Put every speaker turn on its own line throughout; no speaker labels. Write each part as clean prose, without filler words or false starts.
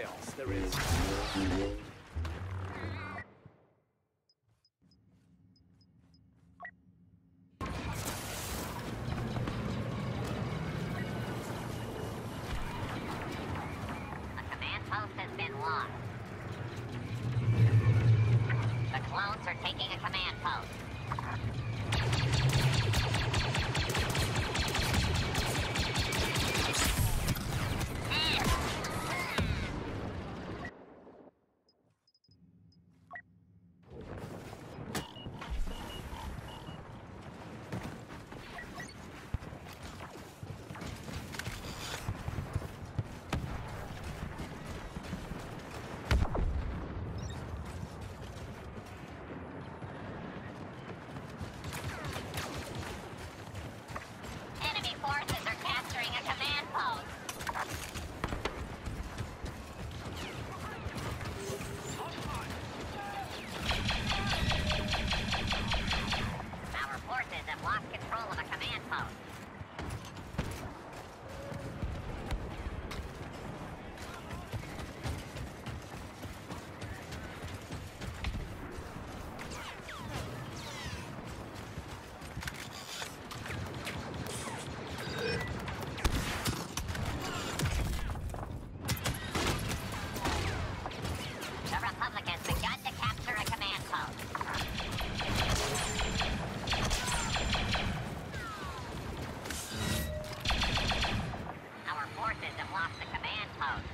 chaos there is.
A command post has been lost. The clones are taking a command post. Enemy forces are capturing a command post. Our forces have lost control of a command post. The Republic has begun to capture a command post. Our forces have lost the command post.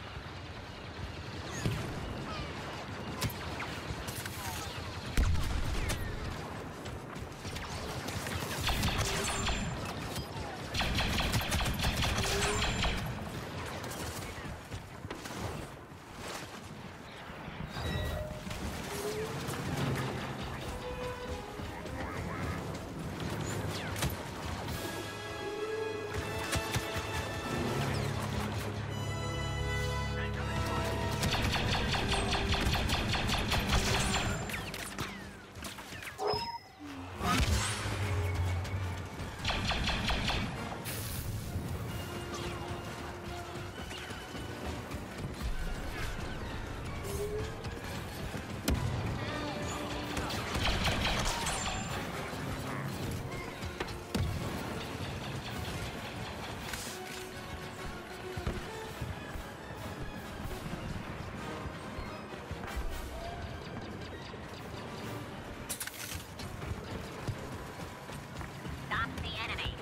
Stop the enemy.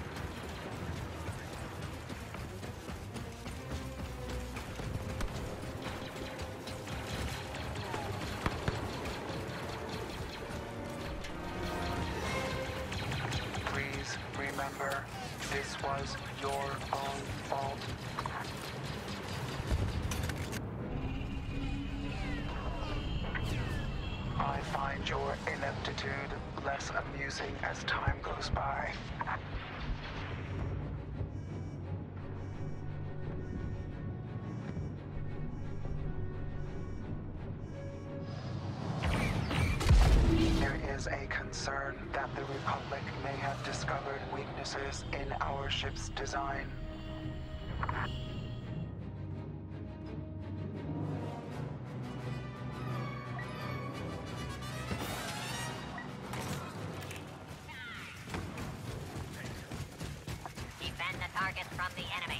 Please remember, this was your own fault. I find your ineptitude less amusing as time goes by. There is a concern that the Republic may have discovered weaknesses in our ship's design.
Defend the targets from the enemy.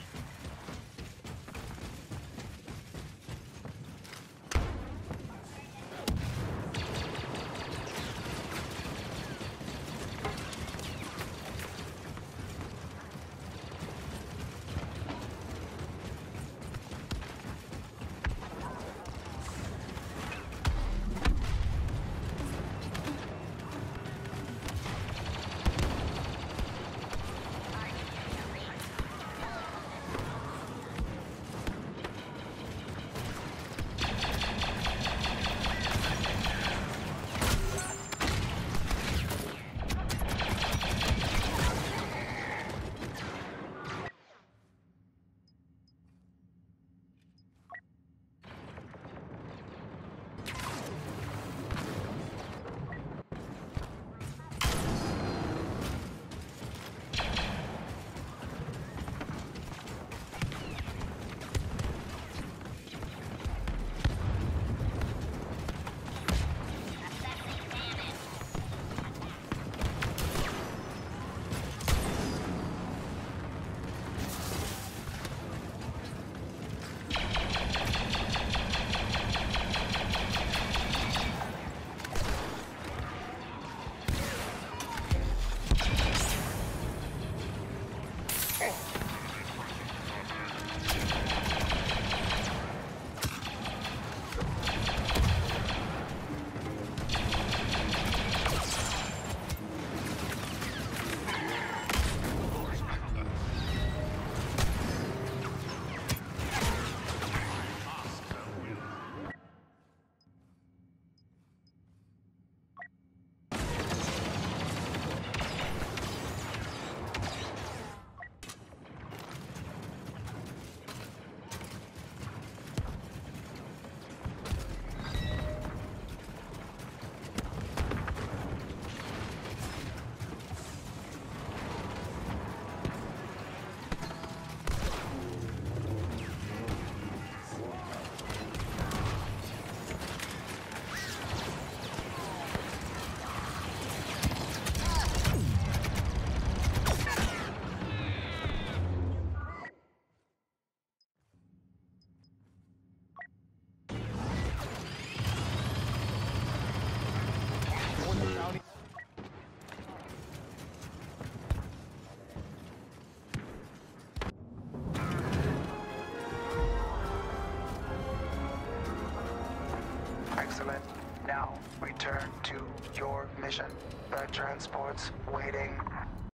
Excellent. Now, return to your mission. The transport's waiting.